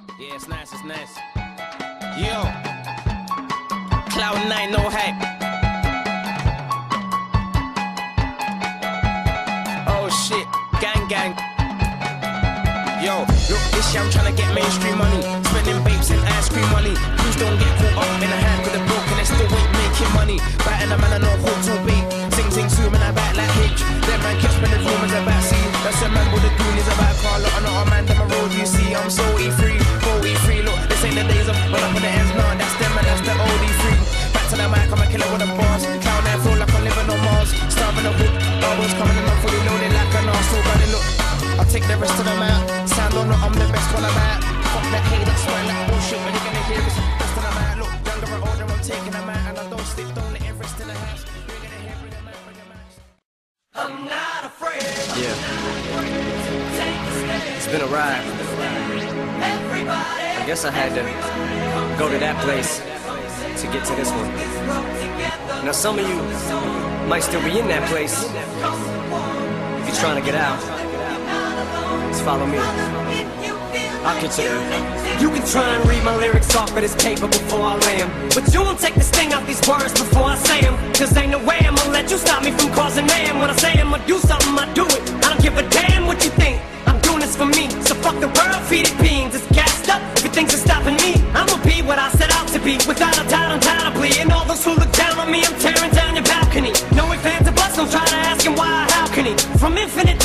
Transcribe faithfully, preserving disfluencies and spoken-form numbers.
Yeah, it's nice, it's nice. Yo, Cloud nine, no hype. Oh shit, gang gang. Yo, look this year I'm tryna get mainstream money, spending babes and ice cream money. Please don't get caught up in a hand with a broke and they still ain't making money. Biting a man I know hope to beat. Sing sing zoom and I back like H. Them man keep spending rumors about C. That's a man with the goonies about car. Look, I'm not a man, them a road you see. I'm so E free, go E free. Look, this ain't the days of when up on the ends. Nah, that's them and that's the old E free. Back to the mic, I'm a killer with a boss. Clown I feel like I'm living on Mars. Starving a hook, bubbles coming in, I'm fully loaded like an arsehole. But look, I'll take the rest of them out. Sound on, I'm the best when I'm out. Fuck that hate, that's why like bullshit. When you're gonna hear it's the best when I'm out. Look, younger or older, I'm taking them out. And I don't stick, don't let it rest in the house. You're gonna hear bring them out, bring them out. I'm not afraid. Yeah. It's been a ride. I guess I had to go to that place to get to this one. Now some of you might still be in that place. If you're trying to get out, just follow me. I'll get you there. You can try and read my lyrics off of this paper before I lay 'em, but you won't take the sting out these words before I say 'em. Cause ain't no way I'ma let you stop me from causing mayhem. When I say I'ma do something, I do it. I don't give a damn what you think. I'm doing this for me. So fuck the world, feed it beans. It's gassed up. If you think it's stopping me, I'ma be what I set out to be. Without a doubt, undoubtedly. And all those who look down on me, I'm tearing down your balcony. No ifs, ands, or buts, don't try to ask him why or how can he. From infinite